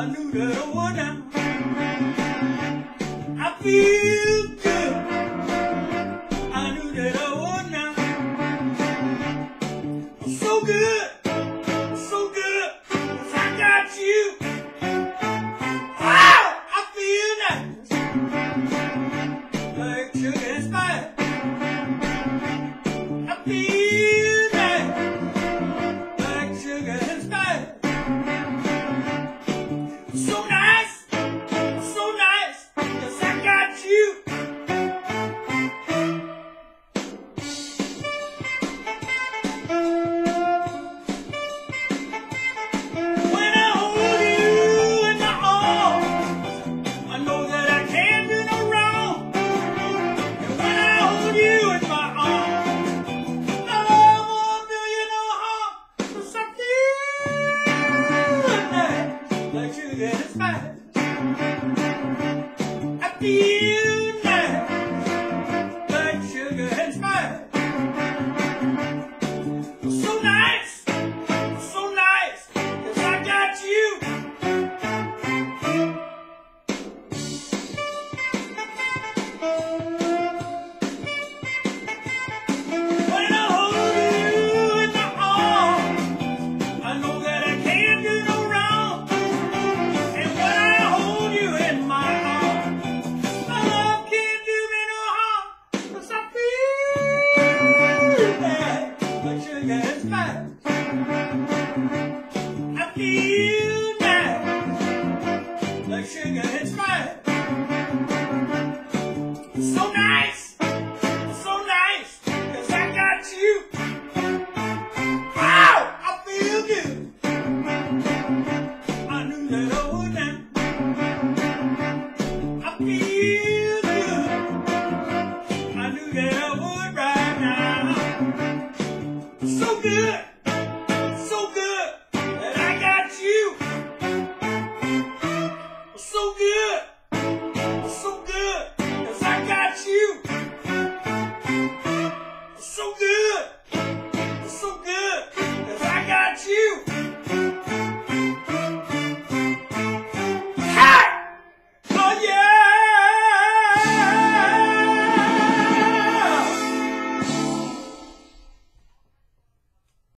I knew that I would now. I feel good. I knew that I would now. So good, so good, 'cause I got you. Wow, I feel nice, like sugar and spice. I feel nice, like sugar and spice. So nice, 'cause I got you. When I hold you in my arms, I know that I can't do no wrong. And when I hold you in my arms, I won't do you no harm. 'Cause I feel nice, like sugar and spice. I feel nice, like sugar and spice. So nice, 'cause I got you. When I hold you in my arms, I know that I can't do no wrong. And when I hold you in my arms, my love can't do me no harm. 'Cause I feel nice, like sugar and spice. I feel nice, like sugar and spice. So nice, 'cause I got you. Wow, I feel good. I knew that I would now. I feel good. I knew that I